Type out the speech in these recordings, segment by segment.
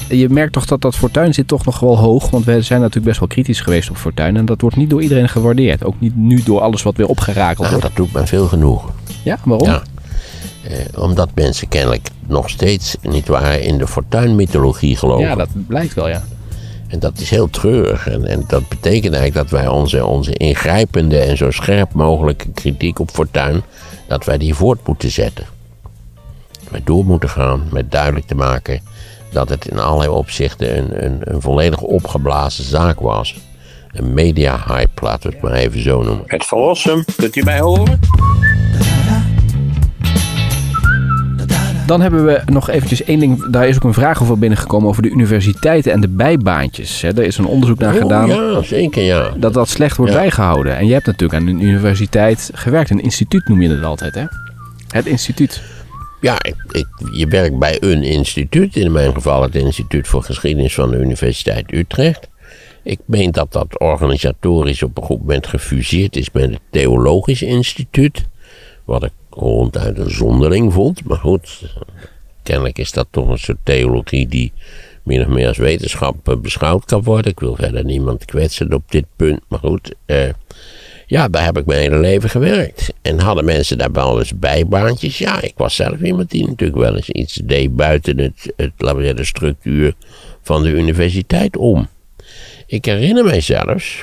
je merkt toch dat Fortuyn zit toch nog wel hoog. Want we zijn natuurlijk best wel kritisch geweest op Fortuyn. En dat wordt niet door iedereen gewaardeerd. Ook niet nu door alles wat weer opgerakeld wordt. Dat doet me veel genoegen. Ja, waarom? Ja. Omdat mensen kennelijk nog steeds, nietwaar, in de Fortuyn-mythologie geloven. Ja, dat blijkt wel, ja. En dat is heel treurig. En dat betekent eigenlijk dat wij onze ingrijpende en zo scherp mogelijke kritiek op Fortuyn, dat wij die voort moeten zetten. Wij door moeten gaan met duidelijk te maken dat het in allerlei opzichten een volledig opgeblazen zaak was. Een media-hype, laten we het maar even zo noemen. Het Van Rossum, kunt u mij horen? Dan hebben we nog eventjes één ding. Daar is ook een vraag over binnengekomen over de universiteiten en de bijbaantjes. Er is een onderzoek naar gedaan. Ja, zeker ja. Dat slecht wordt bijgehouden. En je hebt natuurlijk aan een universiteit gewerkt. Een instituut noem je het altijd, hè? Het instituut. Ja, je werkt bij een instituut. In mijn geval het Instituut voor Geschiedenis van de Universiteit Utrecht. Ik meen dat dat organisatorisch op een goed moment gefuseerd is met het Theologisch Instituut. Wat ik ronduit een zonderling vond. Maar goed, kennelijk is dat toch een soort theologie die min of meer als wetenschap beschouwd kan worden. Ik wil verder niemand kwetsen op dit punt. Maar goed, ja, daar heb ik mijn hele leven gewerkt. En hadden mensen daar wel eens bijbaantjes? Ja, ik was zelf iemand die natuurlijk wel eens iets deed buiten het laten we zeggen, de structuur van de universiteit om. Ik herinner mij zelfs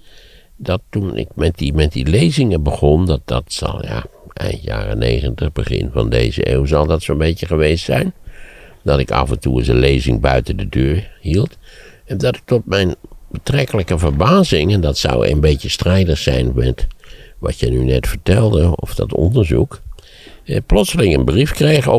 dat toen ik met die lezingen begon, dat zal eind jaren 90, begin van deze eeuw zal dat zo'n beetje geweest zijn. Dat ik af en toe eens een lezing buiten de deur hield. En dat ik tot mijn betrekkelijke verbazing, en dat zou een beetje strijdig zijn met wat je nu net vertelde, of dat onderzoek, plotseling een brief kreeg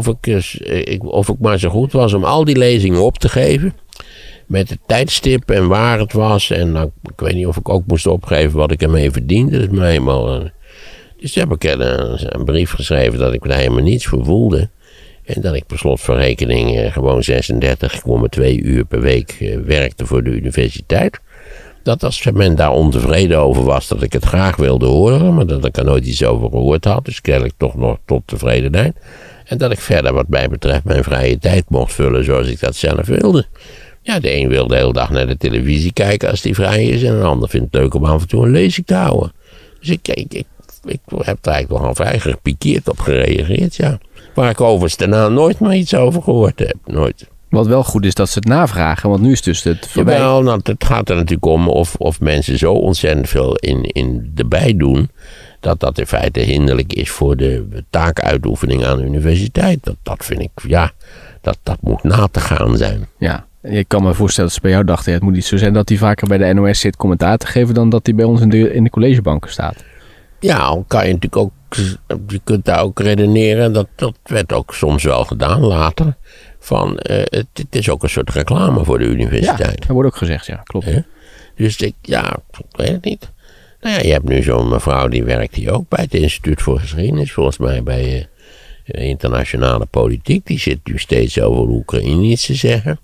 of ik maar zo goed was om al die lezingen op te geven. Met het tijdstip en waar het was. En nou, ik weet niet of ik ook moest opgeven wat ik ermee verdiende. Dat is mij helemaal. Dus toen heb ik een brief geschreven dat ik er helemaal niets voor voelde. En dat ik per slot van rekening gewoon 36,2 uur per week werkte voor de universiteit. Dat als men daar ontevreden over was, dat ik het graag wilde horen. Maar dat ik er nooit iets over gehoord had. Dus kennelijk toch nog tot tevredenheid. En dat ik verder wat mij betreft mijn vrije tijd mocht vullen zoals ik dat zelf wilde. Ja, de een wil de hele dag naar de televisie kijken als die vrij is. En een ander vindt het leuk om af en toe een lezing te houden. Dus ik heb daar eigenlijk nogal vrij gepikeerd op gereageerd, ja. Waar ik overigens daarna nooit meer iets over gehoord heb. Nooit. Wat wel goed is dat ze het navragen, want nu is dus het voorbij. Jawel, nou, het gaat er natuurlijk om of mensen zo ontzettend veel in erbij doen, dat in feite hinderlijk is voor de taakuitoefening aan de universiteit. Dat vind ik, ja, dat moet na te gaan zijn. Ja. Ik kan me voorstellen dat ze bij jou dachten, het moet niet zo zijn dat hij vaker bij de NOS zit commentaar te geven dan dat hij bij ons in de collegebanken staat. Ja, dan kan je natuurlijk ook, je kunt daar ook redeneren, dat werd ook soms wel gedaan later, van het is ook een soort reclame voor de universiteit. Ja, dat wordt ook gezegd, ja, klopt. Dus ik weet het niet. Nou ja, je hebt nu zo'n mevrouw die werkt hier ook bij het Instituut voor Geschiedenis, volgens mij bij internationale politiek. Die zit nu steeds over de Oekraïne iets te zeggen.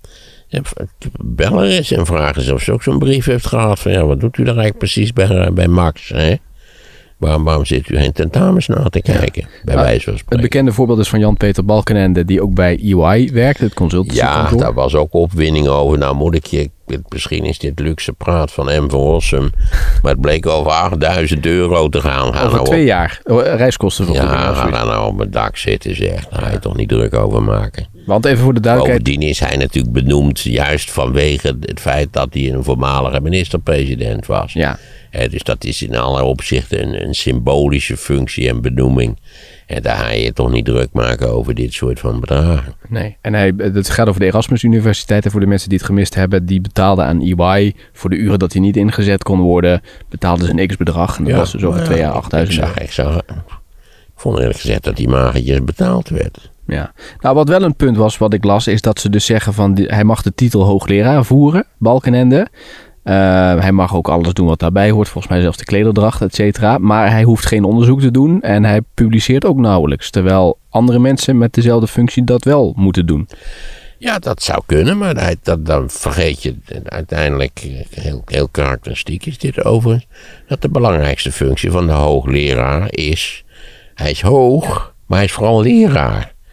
Bel er eens en vragen ze of ze ook zo'n brief heeft gehad van ja, wat doet u daar eigenlijk precies bij Max, hè? Waarom zit u geen tentamens na te kijken, bij wijze van spreken? Het bekende voorbeeld is van Jan-Peter Balkenende, die ook bij EY werkt, het consultancykantoor. Ja, daar was ook opwinding over. Nou moet ik je, misschien is dit luxe praat van M. van Rossum, maar het bleek over €8.000 te gaan. Over 2 jaar, reiskostenvergoeding. Ja, ga daar nou op mijn dak zitten, zeg. Daar ga je toch niet druk over maken. Want even voor de duidelijkheid. Bovendien is hij natuurlijk benoemd juist vanwege het feit dat hij een voormalige minister-president was. Ja. Dus dat is in allerlei opzichten een symbolische functie en benoeming. En daar ga je je toch niet druk maken over dit soort van bedragen. Nee, en het gaat over de Erasmus Universiteit. En voor de mensen die het gemist hebben, die betaalden aan EY voor de uren dat hij niet ingezet kon worden, betaalden ze een x-bedrag. En dat was dus over 2 jaar €8.000. Ik vond eerlijk gezegd dat die magertjes betaald werd. Ja, nou wat wel een punt was wat ik las, is dat ze dus zeggen van hij mag de titel hoogleraar voeren, Balkenende. Hij mag ook alles doen wat daarbij hoort, volgens mij zelfs de klederdracht, et cetera. Maar hij hoeft geen onderzoek te doen en hij publiceert ook nauwelijks. Terwijl andere mensen met dezelfde functie dat wel moeten doen. Ja, dat zou kunnen, maar dan vergeet je uiteindelijk, heel karakteristiek is dit overigens, dat de belangrijkste functie van de hoogleraar is, hij is hoog, maar hij is vooral leraar.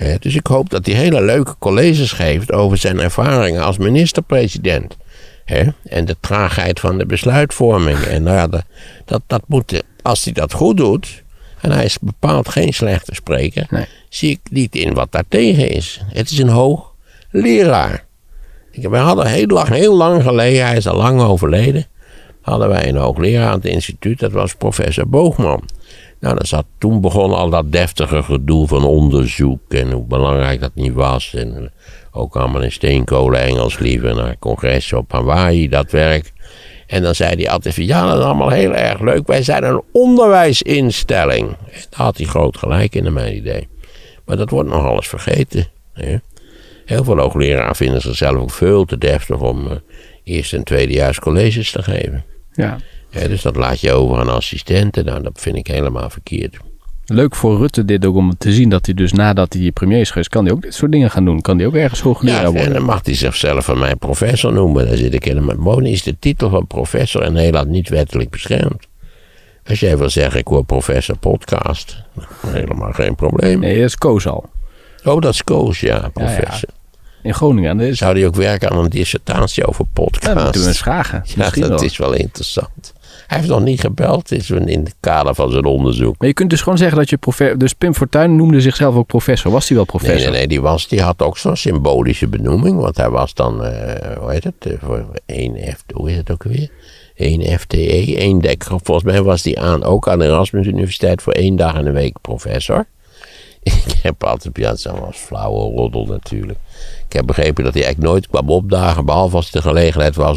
Dus ik hoop dat hij hele leuke colleges geeft over zijn ervaringen als minister-president. En de traagheid van de besluitvorming. En dat moet, als hij dat goed doet, en hij is bepaald geen slechte spreker, zie ik niet in wat daartegen is. Het is een hoogleraar. Wij hadden heel lang geleden, hij is al lang overleden, hadden wij een hoogleraar aan het instituut, dat was professor Boogman. Nou, toen begon al dat deftige gedoe van onderzoek en hoe belangrijk dat niet was. En ook allemaal in steenkolen Engels liever naar congressen op Hawaii, dat werk. En dan zei hij altijd van, ja, dat is allemaal heel erg leuk. Wij zijn een onderwijsinstelling. En daar had hij groot gelijk in, naar mijn idee. Maar dat wordt nog alles vergeten. Hè? Heel veel hoogleraren vinden zichzelf ook veel te deftig om eerste en tweedejaars colleges te geven. Ja. Dus dat laat je over aan assistenten. Nou, dat vind ik helemaal verkeerd. Leuk voor Rutte dit ook om te zien dat hij dus nadat hij premier is geweest, kan hij ook dit soort dingen gaan doen. Kan hij ook ergens hoogleraar worden. En dan mag hij zichzelf van mij professor noemen. Daar zit ik helemaal. Bovendien is de titel van professor in Nederland niet wettelijk beschermd. Als jij wil zeggen, ik word professor podcast, helemaal geen probleem. Nee, dat is Koos al. Oh, dat is Koos, ja, professor. Ja. In Groningen. Zou hij ook werken aan een dissertatie over podcast? Ja, dat moeten we eens vragen. Ja, dat is wel interessant. Hij heeft nog niet gebeld, het is in het kader van zijn onderzoek. Maar je kunt dus gewoon zeggen dat je professor... Dus Pim Fortuyn noemde zichzelf ook professor. Was hij wel professor? Nee, die had ook zo'n symbolische benoeming. Want hij was dan, hoe heet het? Voor 1F, hoe is het ook weer? 1 FTE, 1 dek. Volgens mij was hij ook aan de Erasmus Universiteit voor 1 dag in de week professor. Ik heb altijd, dat was flauwe roddel natuurlijk. Ik heb begrepen dat hij eigenlijk nooit kwam opdagen, behalve als het de gelegenheid was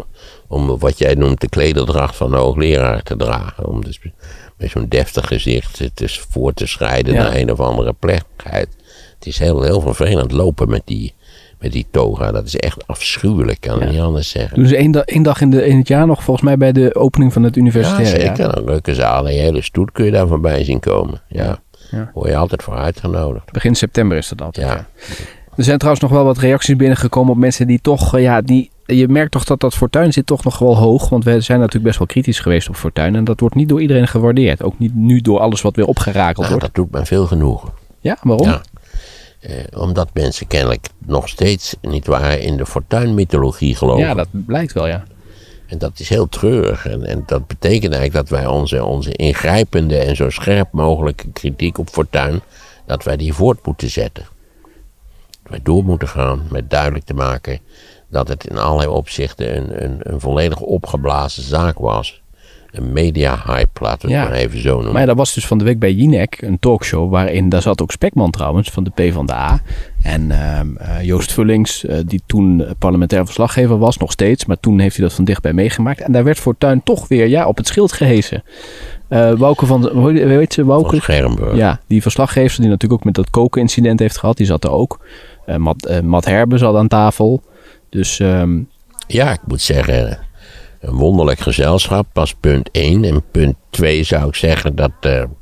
om wat jij noemt de klederdracht van de hoogleraar te dragen. Om dus met zo'n deftig gezicht het voor te schrijden naar een of andere plechtigheid. Het is heel vervelend lopen met die toga. Dat is echt afschuwelijk, kan ik niet anders zeggen. Doen ze één dag in het jaar nog, volgens mij bij de opening van het universitaire jaar? Ja, zeker. Een leuke zaal. Een hele stoet kun je daar voorbij zien komen. Ja. Word je altijd voor uitgenodigd. Begin september is dat altijd. Ja. Er zijn trouwens nog wel wat reacties binnengekomen op mensen die toch, je merkt toch dat Fortuyn zit toch nog wel hoog. Want we zijn natuurlijk best wel kritisch geweest op Fortuyn. En dat wordt niet door iedereen gewaardeerd. Ook niet nu door alles wat weer opgerakeld wordt. Dat doet mij veel genoegen. Ja, waarom? Ja. Omdat mensen kennelijk nog steeds niet waren in de Fortuyn-mythologie geloven. Ja, dat blijkt wel, ja. En dat is heel treurig. En dat betekent eigenlijk dat wij onze ingrijpende en zo scherp mogelijke kritiek op Fortuyn, dat wij die voort moeten zetten. Dat wij door moeten gaan met duidelijk te maken dat het in allerlei opzichten een volledig opgeblazen zaak was. Een media-hype, laten we het maar even zo noemen. Maar dat was dus van de week bij Jinek, een talkshow, waarin, daar zat ook Spekman trouwens, van de PvdA. En Joost Vullings, die toen parlementair verslaggever was, nog steeds. Maar toen heeft hij dat van dichtbij meegemaakt. En daar werd Fortuyn toch weer op het schild gehesen. Wouke weet ze, Wouke? Van Schermburg. Ja, die verslaggever die natuurlijk ook met dat koken-incident heeft gehad, die zat er ook. Matt Herbe zat aan tafel. Dus... Ja, ik moet zeggen, een wonderlijk gezelschap was punt 1. En punt 2 zou ik zeggen dat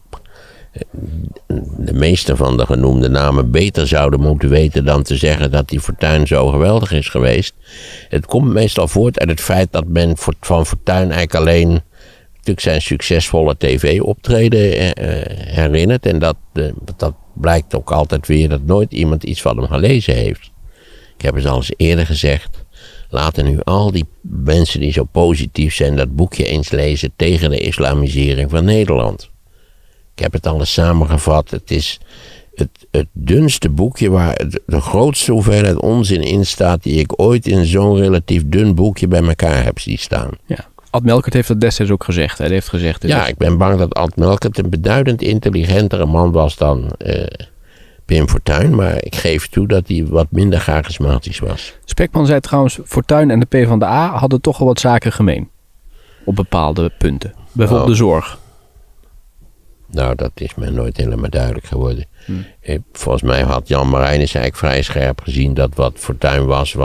de meeste van de genoemde namen beter zouden moeten weten dan te zeggen dat die Fortuyn zo geweldig is geweest. Het komt meestal voort uit het feit dat men van Fortuyn eigenlijk alleen natuurlijk zijn succesvolle tv-optreden herinnert. En dat blijkt ook altijd weer dat nooit iemand iets van hem gelezen heeft. Ik heb het al eens eerder gezegd. Laten nu al die mensen die zo positief zijn dat boekje eens lezen tegen de islamisering van Nederland. Ik heb het al eens samengevat. Het is het dunste boekje waar de grootste hoeveelheid onzin in staat die ik ooit in zo'n relatief dun boekje bij elkaar heb zien staan. Ja. Ad Melkert heeft dat destijds ook gezegd. Hij heeft gezegd... Ja, ik ben bang dat Ad Melkert een beduidend intelligentere man was dan Pim Fortuyn, maar ik geef toe dat hij wat minder charismatisch was. Spekman zei trouwens, Fortuyn en de PvdA hadden toch wel wat zaken gemeen. Op bepaalde punten. Bijvoorbeeld de zorg. Nou, dat is mij nooit helemaal duidelijk geworden. Volgens mij had Jan Marijnissen eigenlijk vrij scherp gezien dat wat Fortuyn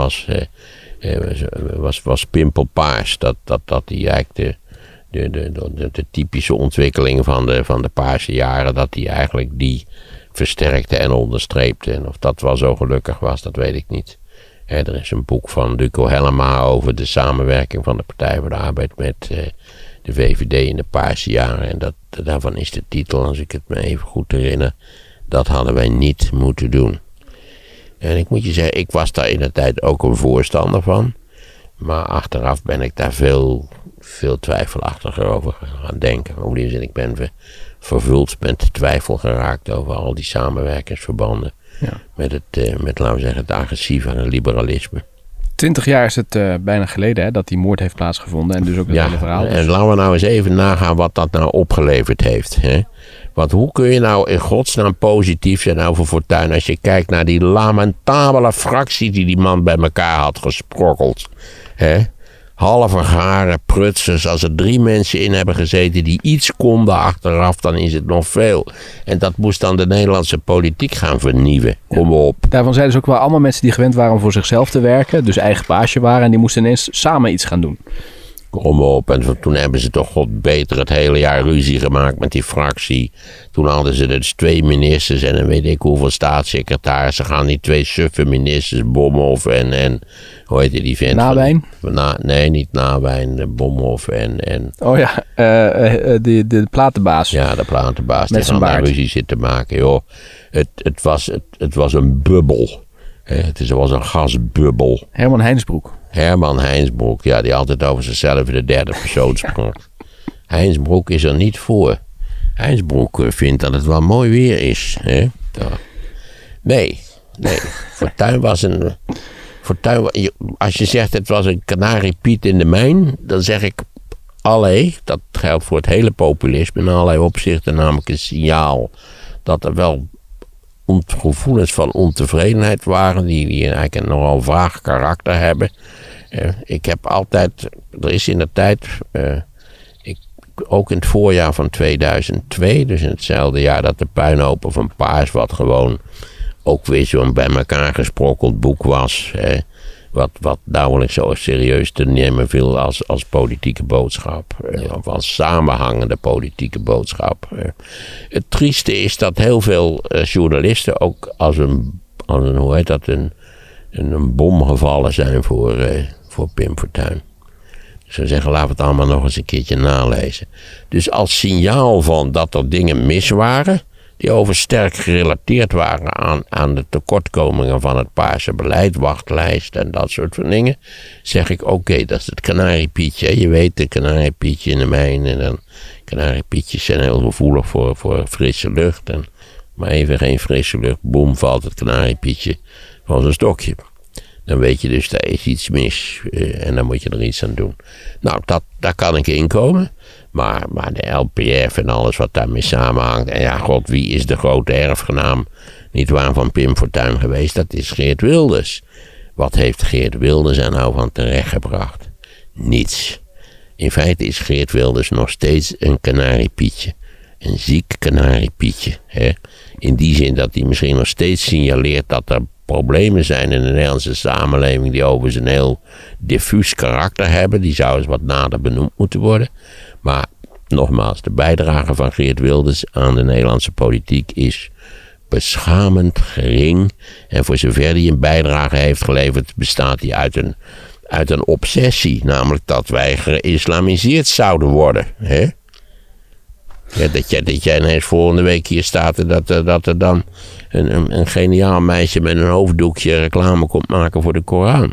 was pimpelpaars. Dat hij eigenlijk de typische ontwikkeling van de paarse jaren, dat hij eigenlijk die versterkte en onderstreepte. En of dat wel zo gelukkig was, dat weet ik niet. Er is een boek van Duco Hellema over de samenwerking van de Partij voor de Arbeid met de VVD in de paarse jaren. En daarvan is de titel, als ik het me even goed herinner, Dat hadden wij niet moeten doen. En ik moet je zeggen, ik was daar in de tijd ook een voorstander van. Maar achteraf ben ik daar veel twijfelachtiger over gaan denken. Bovendien, ik ben vervuld met twijfel geraakt over al die samenwerkingsverbanden. Ja. Met, laten we zeggen, het agressieve liberalisme. 20 jaar is het bijna geleden dat die moord heeft plaatsgevonden. En dus ook het hele verhaal. Dus. En laten we nou eens even nagaan wat dat nou opgeleverd heeft. Hè? Want hoe kun je nou in godsnaam positief zijn over Fortuyn als je kijkt naar die lamentabele fractie die man bij elkaar had gesprokkeld. Hè? Halve garen prutsers. Als er 3 mensen in hebben gezeten die iets konden achteraf, dan is het nog veel. En dat moest dan de Nederlandse politiek gaan vernieuwen. Kom op. Daarvan zeiden ze ook wel allemaal mensen die gewend waren om voor zichzelf te werken. Dus eigen baasje waren. En die moesten ineens samen iets gaan doen. Kom op. En toen hebben ze toch god beter het hele jaar ruzie gemaakt met die fractie. Toen hadden ze dus 2 ministers en dan weet ik hoeveel staatssecretarissen. Gaan die 2 suffe ministers, Bomhoff en hoe heet die vent? Nawijn? Nee, niet Nawijn, Bomhoff en... Oh ja, de platenbaas. Ja, de platenbaas. Met zijn baard. Ruzie zitten maken, joh. Het was een bubbel. Het was een gasbubbel. Herman Heinsbroek, ja, die altijd over zichzelf in de 3e persoon sprak. Heinsbroek is er niet voor. Heinsbroek vindt dat het wel mooi weer is. Hè? Nee. Fortuyn was als je zegt het was een kanariepiet in de mijn, dan zeg ik dat geldt voor het hele populisme in allerlei opzichten, namelijk een signaal dat er wel gevoelens van ontevredenheid waren, die eigenlijk een nogal vaag karakter hebben. Ik heb altijd, er is in de tijd, ook in het voorjaar van 2002, dus in hetzelfde jaar dat de puinhopen van Paars, wat gewoon ook weer zo'n bij elkaar gesprokkeld boek was, wat nauwelijks zo serieus te nemen viel als politieke boodschap. Of als samenhangende politieke boodschap. Het trieste is dat heel veel journalisten ook als een hoe heet dat, een bom gevallen zijn voor Pim Fortuyn. Dus ze zeggen, laten we het allemaal nog eens een keertje nalezen. Dus als signaal van dat er dingen mis waren, die oversterk gerelateerd waren aan de tekortkomingen van het Paarse beleid, wachtlijst en dat soort van dingen, zeg ik oké, dat is het kanariepietje. Je weet, de kanariepietje in de mijn, en dan kanariepietjes zijn heel gevoelig voor frisse lucht. En maar even geen frisse lucht, boem, valt het kanariepietje van zijn stokje. Dan weet je dus, daar is iets mis en dan moet je er iets aan doen. Nou, daar kan ik inkomen. Maar de LPF en alles wat daarmee samenhangt. En ja, god, wie is de grote erfgenaam niet waar van Pim Fortuyn geweest? Dat is Geert Wilders. Wat heeft Geert Wilders er nou van terechtgebracht? Niets. In feite is Geert Wilders nog steeds een kanariepietje. Een ziek kanariepietje. Hè? In die zin dat hij misschien nog steeds signaleert dat er problemen zijn in de Nederlandse samenleving die overigens een heel diffuus karakter hebben. Die zou eens wat nader benoemd moeten worden. Maar nogmaals, de bijdrage van Geert Wilders aan de Nederlandse politiek is beschamend gering. En voor zover hij een bijdrage heeft geleverd, bestaat die uit een obsessie. Namelijk dat wij geïslamiseerd zouden worden. Hè? Ja, dat jij ineens volgende week hier staat en dat er dan een geniaal meisje met een hoofddoekje reclame komt maken voor de Koran.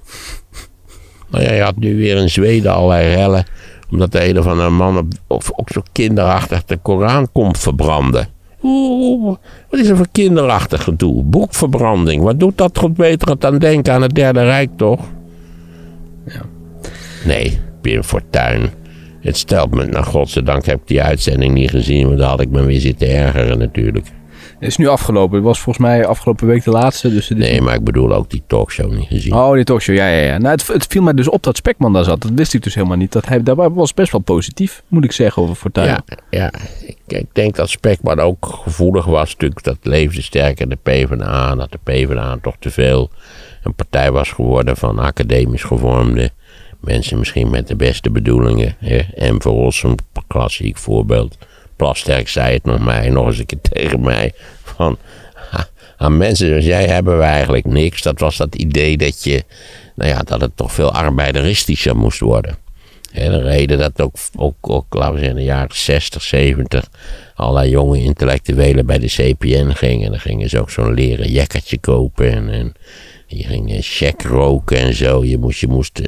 Nou ja, je had nu weer in Zweden allerlei rellen, omdat de een of andere man ook zo kinderachtig de Koran komt verbranden. Wat is er voor kinderachtig gedoe? Boekverbranding, wat doet dat goed beter dan denken aan het Derde Rijk, toch? Ja. Nee, Pim Fortuyn. Het stelt me, nou godzijdank heb ik die uitzending niet gezien, want dan had ik me weer zitten ergeren natuurlijk. Het is nu afgelopen. Het was volgens mij afgelopen week de laatste. Dus nee, maar ik bedoel ook die talkshow niet gezien. Oh, die talkshow, ja. Nou, het viel mij dus op dat Spekman daar zat. Dat wist ik dus helemaal niet. Dat was best wel positief, moet ik zeggen, over Fortuyn. Ja. Ik denk dat Spekman ook gevoelig was. Natuurlijk, dat leefde sterk in de PvdA. Dat de PvdA toch te veel een partij was geworden van academisch gevormde mensen, misschien met de beste bedoelingen. En voor ons een klassiek voorbeeld. Plasterk zei het nog eens een keer tegen mij. Van, aan mensen zoals jij hebben we eigenlijk niks. Dat was dat idee dat het toch veel arbeideristischer moest worden. De reden dat ook laten we zeggen, in de jaren 60, 70... allerlei jonge intellectuelen bij de CPN gingen. Dan gingen ze ook zo'n leren jackertje kopen. En je ging check roken en zo. Je moest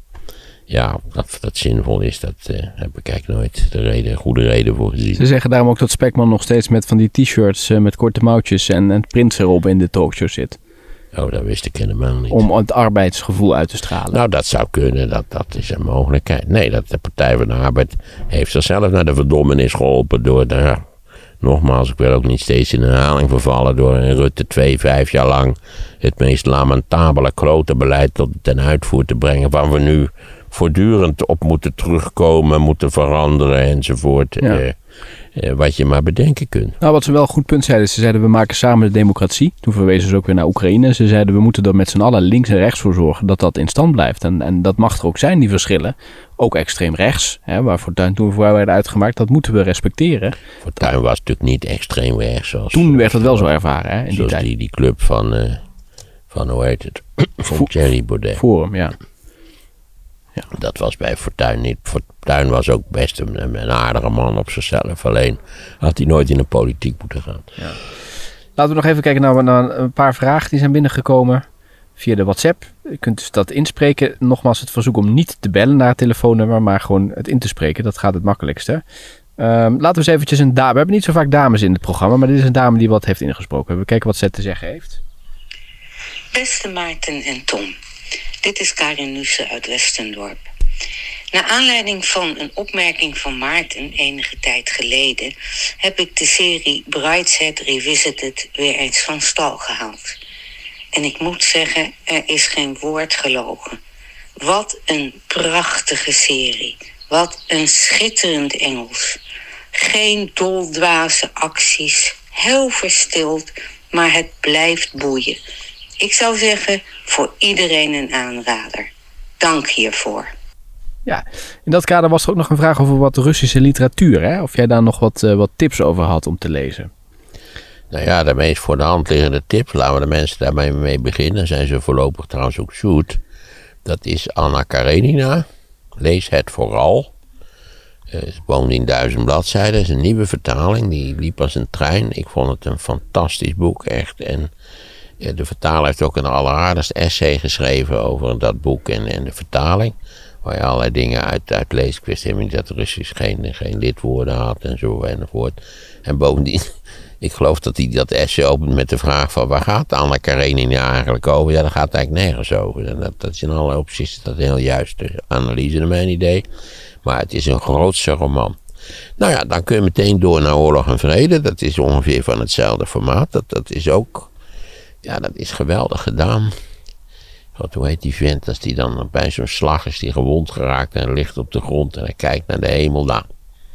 of dat zinvol is, dat heb ik eigenlijk nooit goede reden voor gezien. Ze zeggen daarom ook dat Spekman nog steeds met van die t-shirts met korte mouwtjes en prints erop in de talkshow zit. Oh, dat wist ik helemaal niet. Om het arbeidsgevoel uit te stralen. Nou, dat zou kunnen. Dat is een mogelijkheid. Nee, dat de Partij van de Arbeid heeft zichzelf naar de verdommenis geholpen door nogmaals, ik wil ook niet steeds in herhaling vervallen door Rutte 2, 5 jaar lang het meest lamentabele klote beleid tot ten uitvoer te brengen, waar we nu voortdurend op moeten terugkomen, moeten veranderen enzovoort. Ja. Wat je maar bedenken kunt. Nou, wat ze wel een goed punt zeiden. Ze zeiden we maken samen de democratie. Toen verwezen ze ook weer naar Oekraïne. Ze zeiden we moeten er met z'n allen links en rechts voor zorgen dat dat in stand blijft. En dat mag er ook zijn, die verschillen. Ook extreem rechts, waar Fortuyn toen voor werd uitgemaakt. Dat moeten we respecteren. Fortuyn was natuurlijk niet extreem rechts. Toen werd het wel zo ervaren. In die tijd. Die club van hoe heet het? Van Thierry Baudet. Forum, ja. Ja. Dat was bij Fortuyn niet. Fortuyn was ook best een aardige man op zichzelf. Alleen had hij nooit in de politiek moeten gaan. Ja. Laten we nog even kijken naar een paar vragen die zijn binnengekomen via de WhatsApp. Je kunt dus dat inspreken. Nogmaals het verzoek om niet te bellen naar het telefoonnummer, maar gewoon het in te spreken. Dat gaat het makkelijkste. Laten we eens eventjes een dame. We hebben niet zo vaak dames in het programma, maar dit is een dame die wat heeft ingesproken. We kijken wat ze te zeggen heeft. Beste Maarten en Tom. Dit is Karin Nussen uit Westendorp. Naar aanleiding van een opmerking van Maarten enige tijd geleden heb ik de serie Brideshead Revisited weer eens van stal gehaald. En ik moet zeggen, er is geen woord gelogen. Wat een prachtige serie. Wat een schitterend Engels. Geen doldwaze acties, heel verstild, maar het blijft boeien. Ik zou zeggen, voor iedereen een aanrader. Dank hiervoor. Ja, in dat kader was er ook nog een vraag over wat Russische literatuur. Hè? Of jij daar nog wat tips over had om te lezen. Nou ja, de meest voor de hand liggende tips. Laten we de mensen daarmee mee beginnen. Zijn ze voorlopig trouwens ook zoet. Dat is Anna Karenina. Lees het vooral. Het woont in 1000 bladzijden. Het is een nieuwe vertaling. Die liep als een trein. Ik vond het een fantastisch boek, echt. En de vertaler heeft ook een alleraardigst essay geschreven over dat boek en de vertaling. Waar je allerlei dingen uit leest. Ik wist helemaal niet dat Russisch geen lidwoorden had en zo enzovoort. En bovendien, ik geloof dat hij dat essay opent met de vraag van waar gaat Anna Karenina eigenlijk over? Ja, daar gaat het eigenlijk nergens over. En dat is in alle opzichten dat heel juiste analyse naar mijn idee. Maar het is een grootse roman. Nou ja, dan kun je meteen door naar Oorlog en Vrede. Dat is ongeveer van hetzelfde formaat. Dat is ook, ja, dat is geweldig gedaan. Hoe heet die vent, als die dan bij zo'n slag is die gewond geraakt en ligt op de grond en hij kijkt naar de hemel. Nou,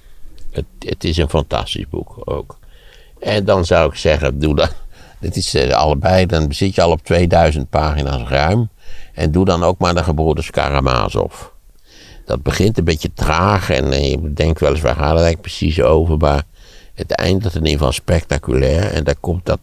het is een fantastisch boek ook. En dan zou ik zeggen, doe dat. Dit is allebei, dan zit je al op 2000 pagina's ruim. En doe dan ook maar de gebroeders Karamazov. Dat begint een beetje traag en je denkt wel eens, waar gaat het eigenlijk precies over? Maar het eindigt in ieder geval spectaculair. En daar komt dat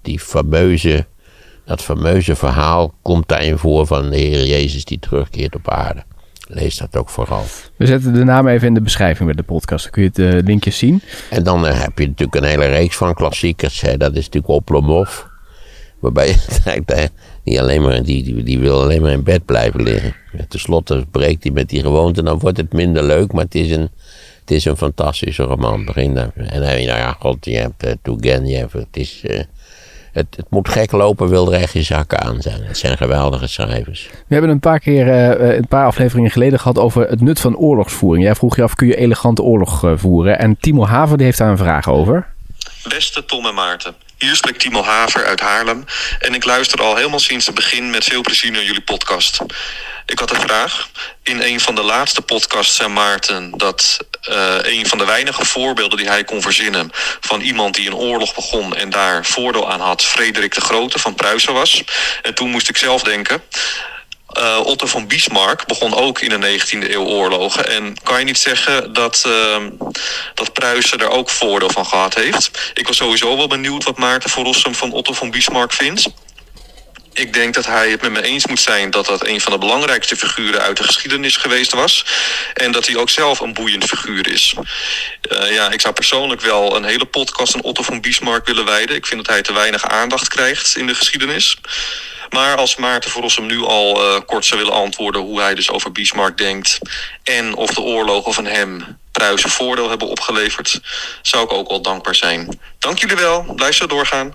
fameuze verhaal komt daarin voor van de Heer Jezus die terugkeert op aarde. Lees dat ook vooral. We zetten de naam even in de beschrijving bij de podcast. Dan kun je het linkjes zien. En dan heb je natuurlijk een hele reeks van klassiekers. Hè. Dat is natuurlijk Oplomov. Waarbij je niet alleen maar, die wil alleen maar in bed blijven liggen. Ten slotte breekt hij met die gewoonte. Dan wordt het minder leuk. Maar het is een fantastische roman. Begin daar. En nou ja, god, je hebt Turgenev. Het moet gek lopen, wil er echt je zakken aan zijn. Het zijn geweldige schrijvers. We hebben een paar afleveringen geleden gehad over het nut van oorlogsvoering. Jij vroeg je af, kun je elegante oorlog voeren? En Timo Haver die heeft daar een vraag over. Beste Tom en Maarten. Hier spreekt Timo Haver uit Haarlem. En ik luister al helemaal sinds het begin met veel plezier naar jullie podcast. Ik had een vraag. In een van de laatste podcasts zei Maarten dat een van de weinige voorbeelden die hij kon verzinnen van iemand die een oorlog begon en daar voordeel aan had, Frederik de Grote van Pruisen was. En toen moest ik zelf denken, Otto von Bismarck begon ook in de 19e eeuw oorlogen. En kan je niet zeggen dat Pruisen daar ook voordeel van gehad heeft? Ik was sowieso wel benieuwd wat Maarten van Rossum van Otto von Bismarck vindt. Ik denk dat hij het met me eens moet zijn dat dat een van de belangrijkste figuren uit de geschiedenis geweest was. En dat hij ook zelf een boeiend figuur is. Ik zou persoonlijk wel een hele podcast aan Otto von Bismarck willen wijden. Ik vind dat hij te weinig aandacht krijgt in de geschiedenis. Maar als Maarten voor ons hem nu al kort zou willen antwoorden hoe hij dus over Bismarck denkt en of de oorlogen van hem Pruisen voordeel hebben opgeleverd, zou ik ook wel dankbaar zijn. Dank jullie wel, blijf zo doorgaan.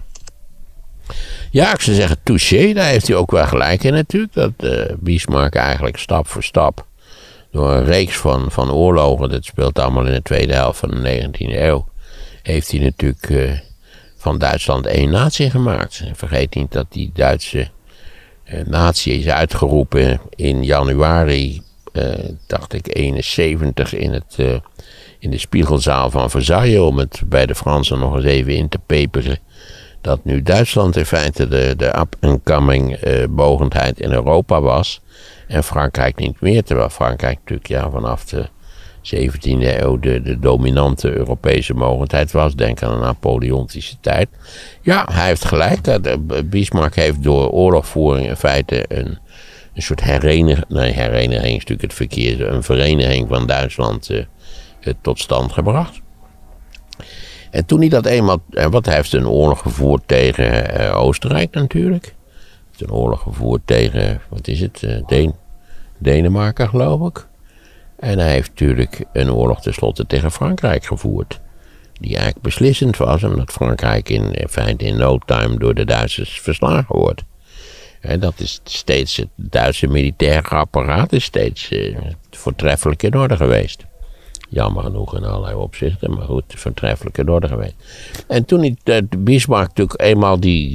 Ja, ik zou zeggen touché, daar heeft hij ook wel gelijk in natuurlijk. Dat Bismarck eigenlijk stap voor stap door een reeks van oorlogen, dat speelt allemaal in de tweede helft van de 19e eeuw, heeft hij natuurlijk van Duitsland één natie gemaakt. En vergeet niet dat die Duitse natie is uitgeroepen in januari, dacht ik, 71 in de Spiegelzaal van Versailles, om het bij de Fransen nog eens even in te peperen. Dat nu Duitsland in feite de up-and-coming mogendheid in Europa was. En Frankrijk niet meer. Terwijl Frankrijk natuurlijk vanaf de 17e eeuw de dominante Europese mogendheid was. Denk aan de Napoleontische tijd. Ja, hij heeft gelijk. Bismarck heeft door oorlogvoering in feite een soort hereniging is natuurlijk het verkeerde. Een vereniging van Duitsland tot stand gebracht. En toen hij dat eenmaal, want hij heeft een oorlog gevoerd tegen Oostenrijk natuurlijk. Hij heeft een oorlog gevoerd tegen, Denemarken geloof ik. En hij heeft natuurlijk een oorlog tenslotte tegen Frankrijk gevoerd. Die eigenlijk beslissend was, omdat Frankrijk in feite in no time door de Duitsers verslagen wordt. En dat is steeds, het Duitse militaire apparaat is steeds voortreffelijk in orde geweest. Jammer genoeg in allerlei opzichten, maar goed, voortreffelijk in orde geweest. En toen Bismarck natuurlijk eenmaal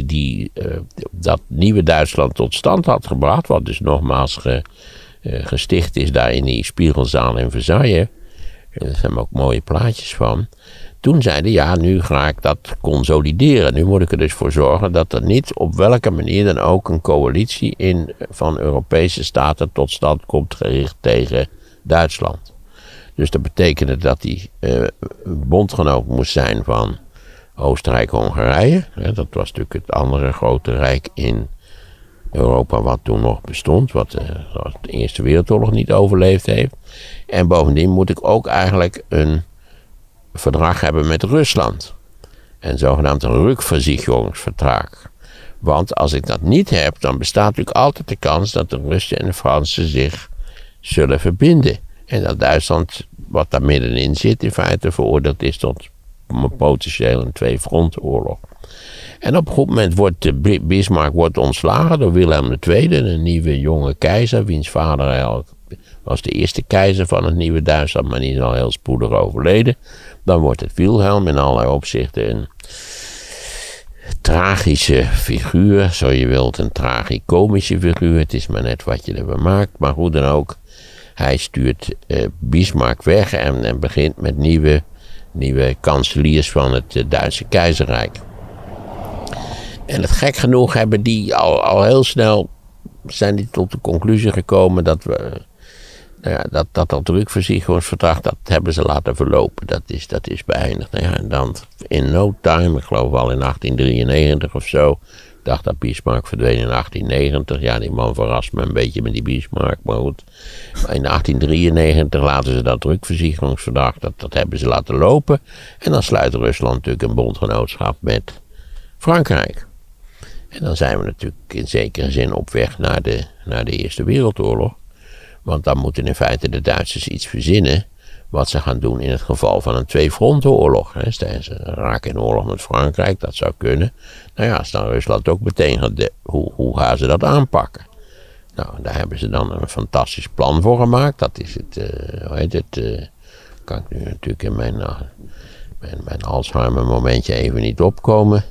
dat nieuwe Duitsland tot stand had gebracht, wat dus nogmaals gesticht is daar in die Spiegelzaal in Versailles, daar zijn ook mooie plaatjes van. Toen zeiden nu ga ik dat consolideren. Nu moet ik er dus voor zorgen dat er niet op welke manier dan ook een coalitie van Europese staten tot stand komt gericht tegen Duitsland. Dus dat betekende dat hij bondgenoot moest zijn van Oostenrijk-Hongarije. Dat was natuurlijk het andere grote rijk in Europa wat toen nog bestond. Wat de Eerste Wereldoorlog niet overleefd heeft. En bovendien moet ik ook eigenlijk een verdrag hebben met Rusland. Een zogenaamd Rückversicherungsvertrag. Want als ik dat niet heb, dan bestaat natuurlijk altijd de kans dat de Russen en de Fransen zich zullen verbinden. En dat Duitsland, wat daar middenin zit, in feite veroordeeld is tot potentieel een tweefrontenoorlog. En op een goed moment wordt Bismarck ontslagen door Wilhelm II, een nieuwe jonge keizer, wiens vader was de eerste keizer van het nieuwe Duitsland, maar die is al heel spoedig overleden. Dan wordt het Wilhelm in allerlei opzichten een tragische figuur, zo je wilt, een tragicomische figuur. Het is maar net wat je ervan maakt, maar hoe dan ook. Hij stuurt Bismarck weg en begint met nieuwe kanseliers van het Duitse keizerrijk. En het gek genoeg hebben die al heel snel zijn die tot de conclusie gekomen dat dat Rückversicherungsverdrag, dat hebben ze laten verlopen. Dat is beëindigd. En dan in no time, ik geloof al in 1893 of zo, dacht dat Bismarck verdween in 1890. Ja, die man verrast me een beetje met die Bismarck, maar goed. Maar in 1893 laten ze dat Rückversicherungsverdrag, dat hebben ze laten lopen. En dan sluit Rusland natuurlijk een bondgenootschap met Frankrijk. En dan zijn we natuurlijk in zekere zin op weg naar de Eerste Wereldoorlog. Want dan moeten in feite de Duitsers iets verzinnen wat ze gaan doen in het geval van een tweefrontenoorlog. Stel ze raken in oorlog met Frankrijk, dat zou kunnen. Nou ja, als dan Rusland ook meteen gaat, hoe gaan ze dat aanpakken? Nou, daar hebben ze dan een fantastisch plan voor gemaakt. Dat is kan ik nu natuurlijk in mijn Alzheimer momentje even niet opkomen.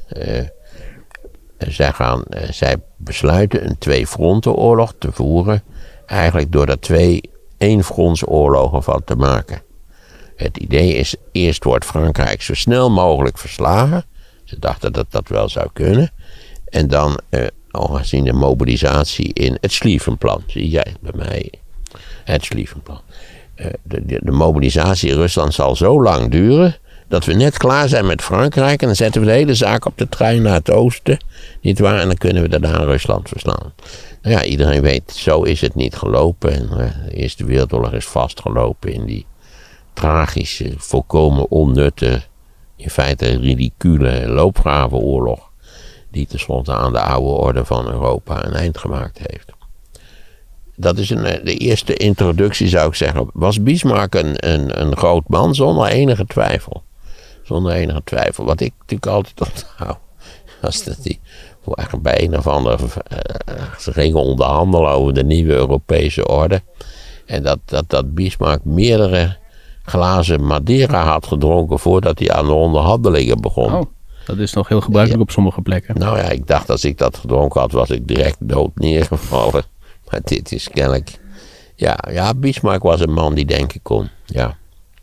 Zij besluiten een tweefrontenoorlog te voeren, eigenlijk door daar 2 eenfrontsoorlogen van te maken. Het idee is, eerst wordt Frankrijk zo snel mogelijk verslagen. Ze dachten dat dat wel zou kunnen. En dan, gezien de mobilisatie in het Schlieffen-plan. Zie jij bij mij het Schlieffen-plan. De mobilisatie in Rusland zal zo lang duren dat we net klaar zijn met Frankrijk. En dan zetten we de hele zaak op de trein naar het oosten. Niet waar? En dan kunnen we daarna Rusland verslaan. Nou ja, iedereen weet, zo is het niet gelopen. En de Eerste Wereldoorlog is vastgelopen in die tragische, volkomen onnutte, in feite ridicule loopgravenoorlog. Die tenslotte aan de oude orde van Europa een eind gemaakt heeft. Dat is de eerste introductie, zou ik zeggen. Was Bismarck een groot man? Zonder enige twijfel. Zonder enige twijfel. Wat ik natuurlijk altijd onthoud, was dat hij bij een of andere, ze gingen onderhandelen over de nieuwe Europese orde. En dat Bismarck meerdere glazen Madeira had gedronken voordat hij aan de onderhandelingen begon. Oh, dat is nog heel gebruikelijk op sommige plekken. Nou ja, ik dacht als ik dat gedronken had, was ik direct dood neergevallen. Maar dit is kennelijk... Ja, Bismarck was een man die denken kon. Ja,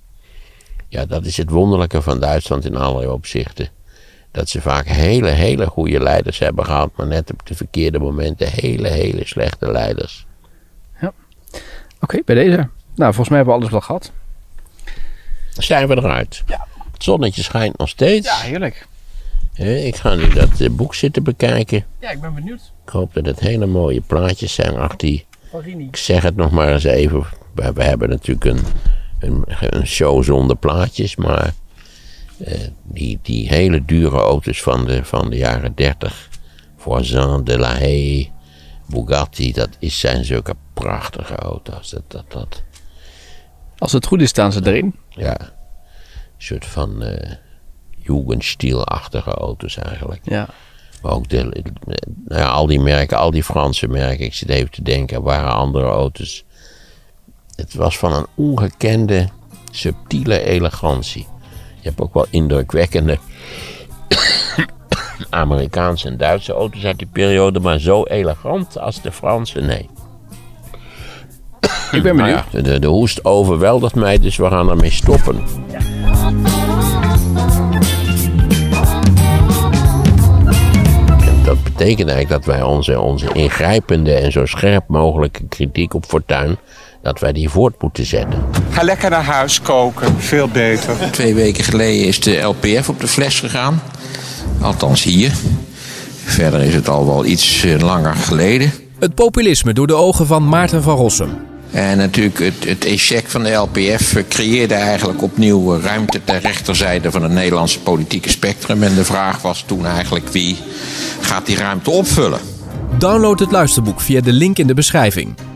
dat is het wonderlijke van Duitsland in allerlei opzichten. Dat ze vaak hele goede leiders hebben gehad, maar net op de verkeerde momenten hele slechte leiders. Ja. Oké, bij deze. Nou, volgens mij hebben we alles wel gehad. Dan zijn we eruit. Ja. Het zonnetje schijnt nog steeds. Ja, heerlijk. Ik ga nu dat boek zitten bekijken. Ja, ik ben benieuwd. Ik hoop dat het hele mooie plaatjes zijn. Ach, Farini. Ik zeg het nog maar eens even. We hebben natuurlijk een show zonder plaatjes, maar die hele dure auto's van de jaren 30, Voisin, De La Haye, Bugatti, zijn zulke prachtige auto's. Als het goed is, staan ze erin. Ja, een soort van Jugendstil-achtige auto's eigenlijk. Ja. Maar ook al die merken, al die Franse merken, ik zit even te denken, waren andere auto's. Het was van een ongekende, subtiele elegantie. Je hebt ook wel indrukwekkende Amerikaanse en Duitse auto's uit die periode, maar zo elegant als de Franse, nee. Ik ben benieuwd. Nou ja, de hoest overweldigt mij, dus we gaan ermee stoppen. Ja. Dat betekent eigenlijk dat wij onze ingrijpende en zo scherp mogelijke kritiek op Fortuyn, dat wij die voort moeten zetten. Ga lekker naar huis koken, veel beter. 2 weken geleden is de LPF op de fles gegaan. Althans hier. Verder is het al wel iets langer geleden. Het populisme door de ogen van Maarten van Rossum. En natuurlijk het échec van de LPF creëerde eigenlijk opnieuw ruimte ter rechterzijde van het Nederlandse politieke spectrum. En de vraag was toen eigenlijk wie gaat die ruimte opvullen? Download het luisterboek via de link in de beschrijving.